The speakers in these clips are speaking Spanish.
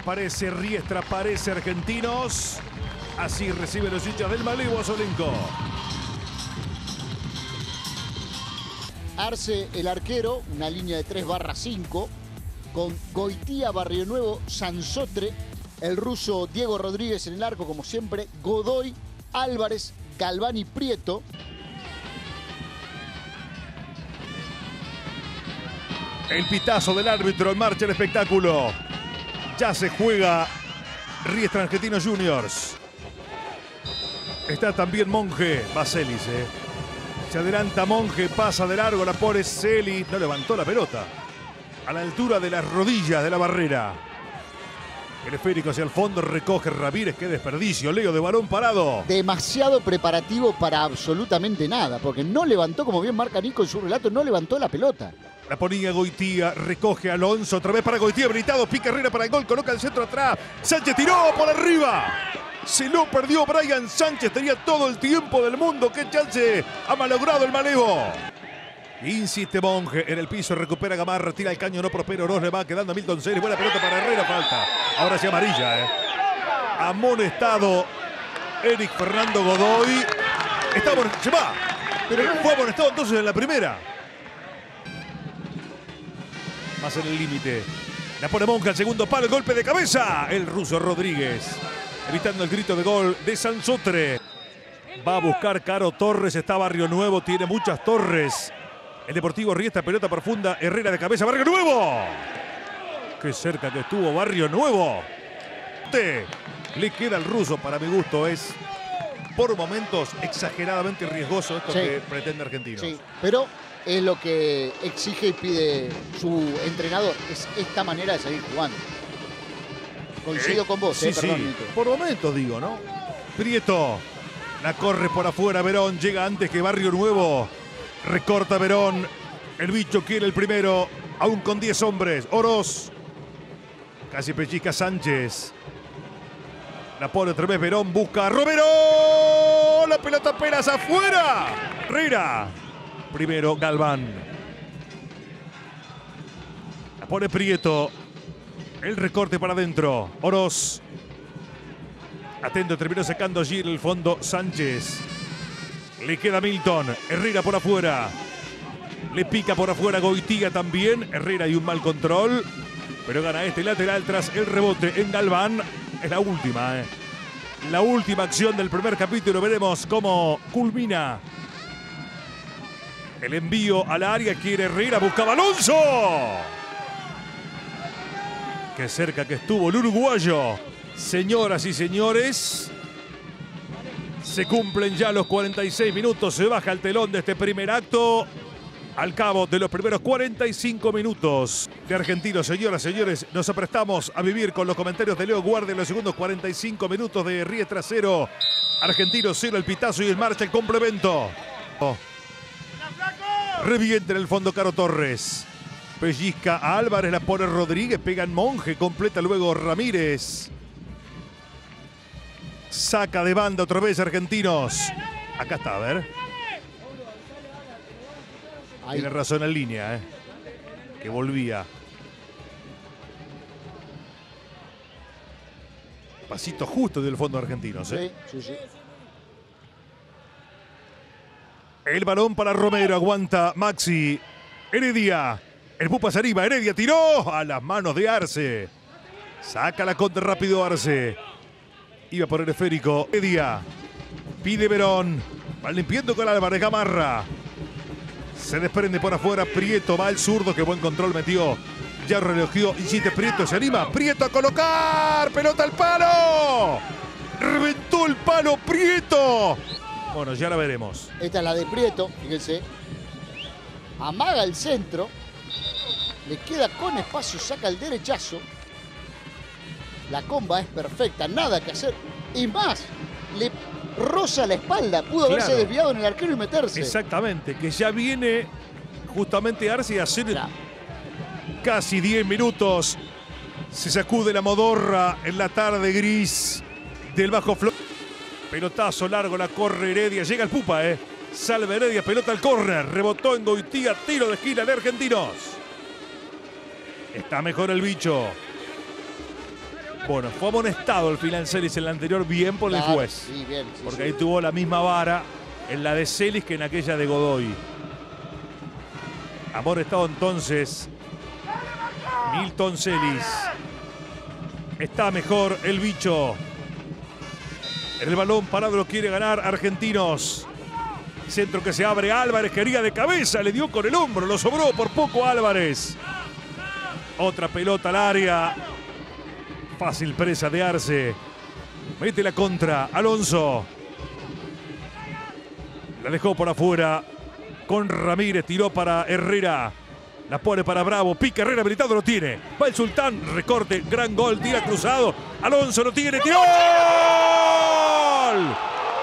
Aparece Riestra, aparece Argentinos. Así reciben los hinchas del Malevo a Solenco. Arce, el arquero, una línea de 3/5, con Goitía, Barrio Nuevo, Sansotre, el ruso Diego Rodríguez en el arco, como siempre, Godoy, Álvarez, Galván y Prieto. El pitazo del árbitro, en marcha el espectáculo. Ya se juega Riestra Argentinos Juniors. Está también Monge, va Celis, Se adelanta Monge, pasa de largo, la pone Celis. No levantó la pelota. A la altura de las rodillas de la barrera. El esférico hacia el fondo, recoge Ramírez. Qué desperdicio, Leo, de balón parado. Demasiado preparativo para absolutamente nada, porque no levantó, como bien marca Nico en su relato, no levantó la pelota. La ponía Goitía, recoge Alonso, otra vez para Goitía, habilitado, pica Herrera para el gol, coloca el centro atrás. Sánchez tiró por arriba. Se lo perdió Brian Sánchez, tenía todo el tiempo del mundo. ¡Qué chance ha malogrado el Malevo! Insiste Monge, en el piso recupera Gamarra, tira el caño, no prospera, Oroz le va quedando a Milton Celis, buena pelota para Herrera, falta. Ahora sí amarilla, Amonestado Eric Fernando Godoy. Se va, pero no fue amonestado entonces en la primera. Más en el límite. La pone Monge al segundo palo, el golpe de cabeza. El ruso Rodríguez, evitando el grito de gol de Sansotre. Va a buscar Caro Torres, está Barrio Nuevo, tiene muchas torres. El Deportivo Riestra, pelota profunda, Herrera de cabeza, Barrio Nuevo. Qué cerca que estuvo Barrio Nuevo. Le queda al ruso, para mi gusto, es por momentos exageradamente riesgoso esto que pretende Argentinos. Sí, pero es lo que exige y pide su entrenador, es esta manera de seguir jugando. Coincido con vos, perdón, Nico. Por momentos digo, ¿no? Prieto, la corre por afuera, Verón llega antes que Barrio Nuevo. Recorta Verón, el bicho quiere el primero, aún con 10 hombres. Oroz, casi pellizca Sánchez. La pone otra vez Verón, busca a Romero. La pelota apenas afuera. Herrera, primero Galván. La pone Prieto, el recorte para adentro. Oroz, atento, terminó sacando allí en el fondo Sánchez. Le queda Milton, Herrera por afuera. Le pica por afuera Goitía también. Herrera y un mal control. Pero gana este lateral tras el rebote en Galván. Es la última, La última acción del primer capítulo. Veremos cómo culmina. El envío al área. Quiere Herrera, buscaba Alonso. Qué cerca que estuvo el uruguayo. Señoras y señores, se cumplen ya los 46 minutos, se baja el telón de este primer acto. Al cabo de los primeros 45 minutos de Argentinos, señoras y señores, nos aprestamos a vivir con los comentarios de Leo Guardia en los segundos 45 minutos de Riestra 0. Argentinos 0, el pitazo y en marcha el complemento. Revienta en el fondo Caro Torres. Pellizca a Álvarez, la pone Rodríguez, pega en Monge, completa luego Ramírez. Saca de banda otra vez Argentinos. Acá está, a ver. Ahí. Tiene razón en línea, que volvía. Pasito justo del fondo Argentinos, Sí. El balón para Romero, aguanta Maxi. Heredia. El Pupas arriba, Heredia tiró a las manos de Arce. Saca la contra rápido Arce. Iba por el esférico. Heredia. Pide Verón. Va limpiando con Álvarez, Gamarra. Se desprende por afuera Prieto. Va el zurdo. Qué buen control metió. Ya relogió. Insiste Prieto. Se anima. Prieto a colocar. Pelota al palo. Reventó el palo Prieto. Bueno, ya la veremos. Esta es la de Prieto. Fíjense. Amaga el centro. Le queda con espacio. Saca el derechazo. La comba es perfecta, nada que hacer. Y más, le roza la espalda. Pudo haberse desviado en el arquero y meterse. Exactamente, que ya viene justamente Arce a hacer casi 10 minutos. Se sacude la modorra en la tarde gris del Bajo Flor. Pelotazo largo, la corre Heredia. Llega el Pupa, Salve Heredia, pelota al córner. Rebotó en Goitía, tiro de esquina de Argentinos. Está mejor el bicho. Bueno, fue amonestado al final Celis en la anterior bien por el juez. Sí, bien. Sí, porque ahí tuvo la misma vara en la de Celis que en aquella de Godoy. Amonestado entonces Milton Celis. Está mejor el bicho. En el balón parado lo quiere ganar Argentinos. Centro que se abre, Álvarez quería de cabeza, le dio con el hombro, lo sobró por poco Álvarez. Otra pelota al área. Fácil presa de Arce. Mete la contra, Alonso. La dejó por afuera con Ramírez, tiró para Herrera. La pone para Bravo, pica Herrera, habilitado, lo tiene. Va el Sultán, recorte, gran gol, tira cruzado. Alonso lo tiene, tiró. ¡Gol!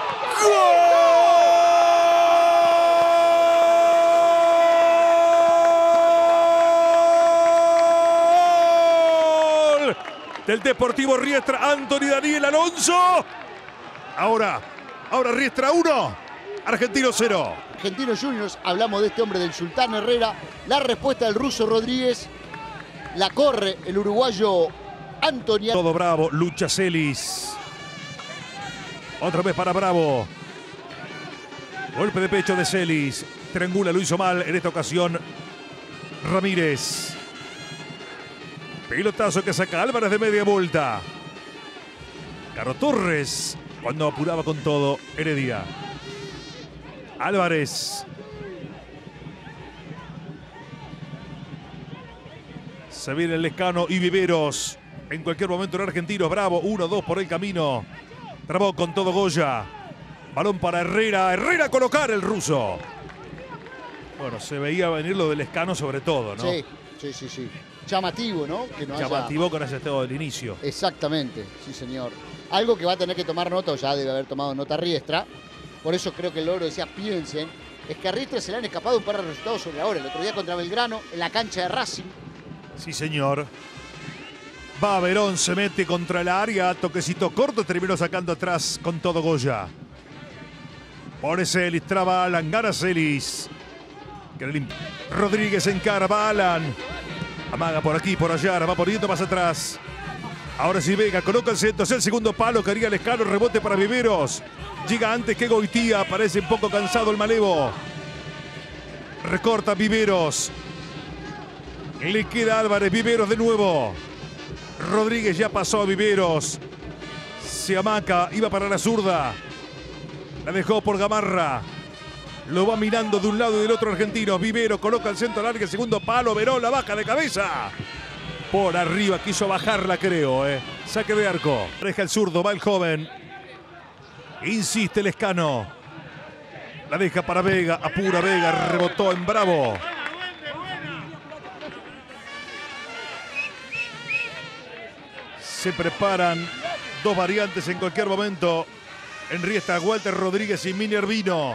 ¡Gol! Del Deportivo Riestra, Anthony Daniel Alonso. Ahora Riestra 1, Argentino 0. Argentinos Juniors, hablamos de este hombre del Sultán Herrera. La respuesta del ruso Rodríguez. La corre el uruguayo Anthony. Todo Bravo, lucha Celis. Otra vez para Bravo. Golpe de pecho de Celis. Triangula, lo hizo mal en esta ocasión Ramírez. Pelotazo que saca Álvarez de media vuelta. Caro Torres cuando apuraba con todo Heredia. Álvarez. Se viene el Lescano y Viveros. En cualquier momento en Argentinos. Bravo, 1-2 por el camino. Trabó con todo Goya. Balón para Herrera. Herrera a colocar el ruso. Bueno, se veía venir lo del Lescano sobre todo, ¿no? Sí. Llamativo, ¿no? Que no llamativo con ese estado del inicio. Exactamente, sí señor. Algo que va a tener que tomar nota, o ya debe haber tomado nota Riestra. Por eso creo que el logro decía, piensen, es que a Riestra se le han escapado un par de resultados sobre la hora. El otro día contra Belgrano, en la cancha de Racing. Sí, señor. Va Verón, se mete contra el área, toquecito corto, terminó sacando atrás con todo Goya. Pone Celis, traba Alan, gana Celis. Rodríguez encara, va Alan. Amaga por aquí, por allá, va poniendo más atrás. Ahora sí Vega, coloca el centro, es el segundo palo, quería Lescano, rebote para Viveros. Llega antes que Goitía, parece un poco cansado el malevo. Recorta Viveros. Le queda Álvarez, Viveros de nuevo. Rodríguez ya pasó a Viveros. Se amaca, iba para la zurda. La dejó por Gamarra. Lo va mirando de un lado y del otro argentino. Vivero coloca el centro largo, el segundo palo. Verón la baja de cabeza. Por arriba quiso bajarla, creo. Saque de arco. Deja el zurdo, va el joven. Insiste Lescano. La deja para Vega. Apura Vega. Rebotó en Bravo. Se preparan dos variantes en cualquier momento. En Riestra, Walter Rodríguez y Minervino.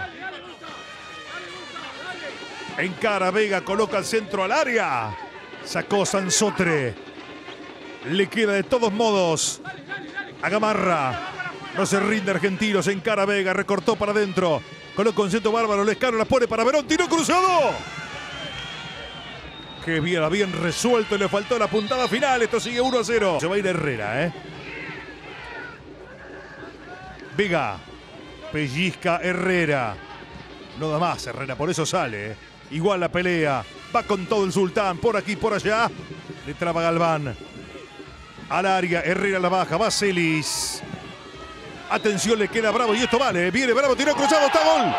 Encara Vega, coloca el centro al área. Sacó Sansotre. Le queda de todos modos a Gamarra. No se rinde Argentino, se encara Vega, recortó para adentro. Coloca un centro bárbaro, Lescano la pone para Verón, tiró cruzado. Qué bien, bien resuelto y le faltó la puntada final. Esto sigue 1-0. Se va a ir Herrera, Vega. Pellizca Herrera. No da más Herrera, por eso sale, Igual la pelea. Va con todo el Sultán. Por aquí, por allá. Le traba Galván. Al área. Herrera la baja. Va Celis. Atención, le queda Bravo. Y esto vale. Viene Bravo. Tiró cruzado. Está gol.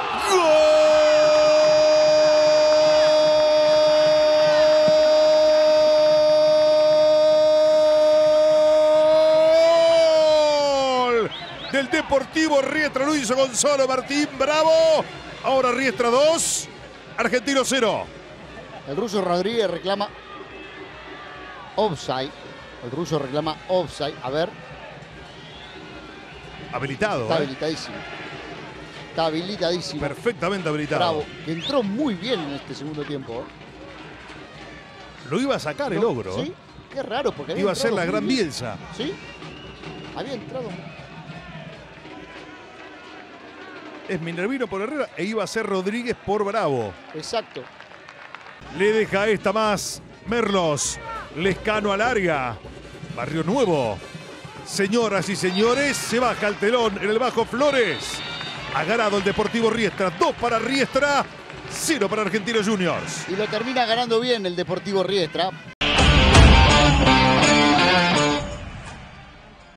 ¡Gol! Del Deportivo Riestra. Lo hizo Gonzalo Martín. Bravo. Ahora Riestra 2. Argentino 0. El ruso Rodríguez reclama offside. El ruso reclama offside. A ver. Habilitado. Está habilitadísimo. Está habilitadísimo. Perfectamente habilitado. Bravo. Que entró muy bien en este segundo tiempo. Lo iba a sacar el ogro. Sí. Qué raro. Porque iba a ser la gran Bielsa. Sí. Había entrado. Es Minervino por Herrera e iba a ser Rodríguez por Bravo. Exacto. Le deja esta más Merlos. Lescano al área. Barrio Nuevo. Señoras y señores, se baja el telón en el Bajo Flores. Ha ganado el Deportivo Riestra. 2 para Riestra, 0 para Argentinos Juniors. Y lo termina ganando bien el Deportivo Riestra.